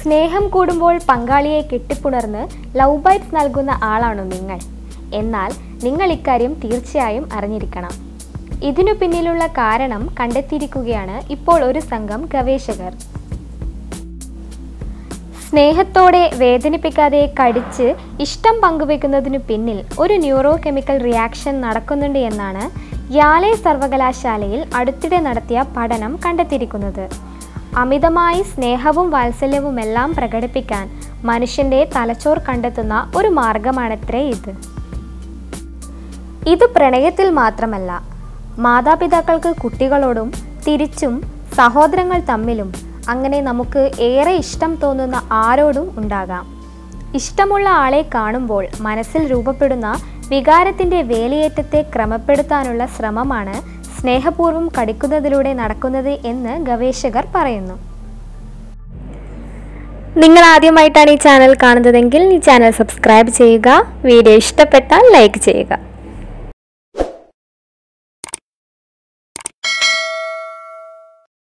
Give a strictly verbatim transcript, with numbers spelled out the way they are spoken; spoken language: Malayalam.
സ്നേഹം കൂടുമ്പോൾ പങ്കാളിയെ കെട്ടിപ്പുണർന്ന് ലവ് ബൈറ്റ്സ് നൽകുന്ന ആളാണോ നിങ്ങൾ? എന്നാൽ നിങ്ങൾ ഇക്കാര്യം തീർച്ചയായും അറിഞ്ഞിരിക്കണം. ഇതിനു പിന്നിലുള്ള കാരണം കണ്ടെത്തിയിരിക്കുകയാണ് ഇപ്പോൾ ഒരു സംഘം ഗവേഷകർ. സ്നേഹത്തോടെ വേദനിപ്പിക്കാതെ കടിച്ച് ഇഷ്ടം പങ്കുവെക്കുന്നതിനു പിന്നിൽ ഒരു ന്യൂറോ കെമിക്കൽ റിയാക്ഷൻ നടക്കുന്നുണ്ട് എന്നാണ് യാലെ സർവകലാശാലയിൽ അടുത്തിടെ നടത്തിയ പഠനം കണ്ടെത്തിയിരിക്കുന്നത്. അമിതമായി സ്നേഹവും വാത്സല്യവുമെല്ലാം പ്രകടിപ്പിക്കാൻ മനുഷ്യൻ്റെ തലച്ചോർ കണ്ടെത്തുന്ന ഒരു മാർഗമാണത്രേ ഇത്. ഇത് പ്രണയത്തിൽ മാത്രമല്ല, മാതാപിതാക്കൾക്ക് കുട്ടികളോടും തിരിച്ചും സഹോദരങ്ങൾ തമ്മിലും അങ്ങനെ നമുക്ക് ഏറെ ഇഷ്ടം തോന്നുന്ന ആരോടും ഉണ്ടാകാം. ഇഷ്ടമുള്ള ആളെ കാണുമ്പോൾ മനസ്സിൽ രൂപപ്പെടുന്ന വികാരത്തിൻ്റെ വേലിയേറ്റത്തെ ക്രമപ്പെടുത്താനുള്ള ശ്രമമാണ് സ്നേഹപൂർവ്വം കടിക്കുന്നതിലൂടെ നടക്കുന്നത് എന്ന് ഗവേഷകർ പറയുന്നു. നിങ്ങൾ ആദ്യമായിട്ടാണ് ഈ ചാനൽ കാണുന്നതെങ്കിൽ ഈ ചാനൽ സബ്സ്ക്രൈബ് ചെയ്യുക. വീഡിയോ ഇഷ്ടപ്പെട്ടാൽ ലൈക്ക് ചെയ്യുക.